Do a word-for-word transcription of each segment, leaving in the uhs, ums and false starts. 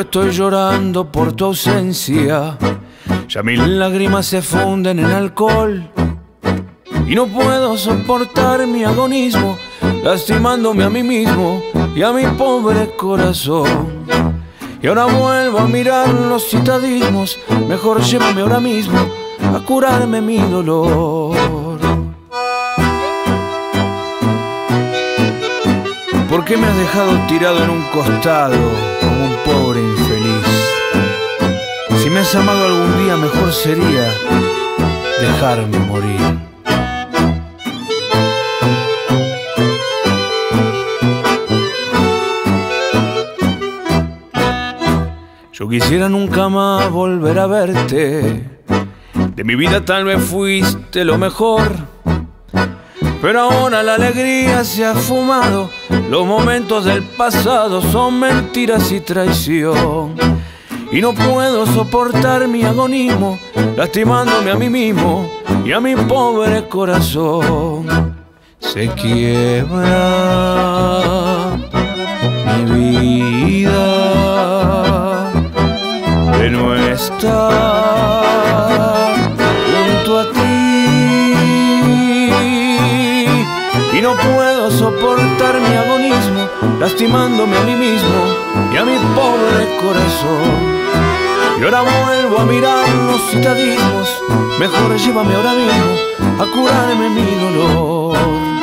que estoy llorando por tu ausencia. Ya mis lágrimas se funden en alcohol y no puedo soportar mi agonismo, lastimándome a mí mismo y a mi pobre corazón. Y ahora vuelvo a mirar los citadismos, mejor llévame ahora mismo a curarme mi dolor. ¿Por qué me has dejado tirado en un costado como un pobre infeliz? Si me has amado algún día, mejor sería dejarme morir. Yo quisiera nunca más volver a verte. De mi vida tal vez fuiste lo mejor, pero ahora la alegría se ha fumado. Los momentos del pasado son mentiras y traición. Y no puedo soportar mi agonismo, lastimándome a mí mismo y a mi pobre corazón. Se quiebra mi vida de no estar junto a ti. Y no puedo soportar mi agonismo, lastimándome a mí mismo y a mi pobre corazón. Y ahora vuelvo a mirar los citadismos, mejor llévame ahora mismo a curarme mi dolor.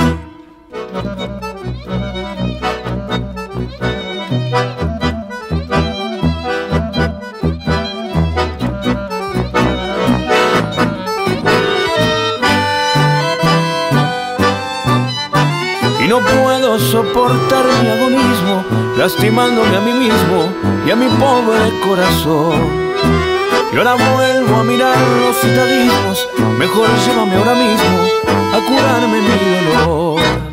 Y no puedo soportar mi agonismo, lastimándome a mí mismo y a mi pobre corazón. Y ahora vuelvo a mirar los citadismos, mejor llévame ahora mismo a curarme mi dolor.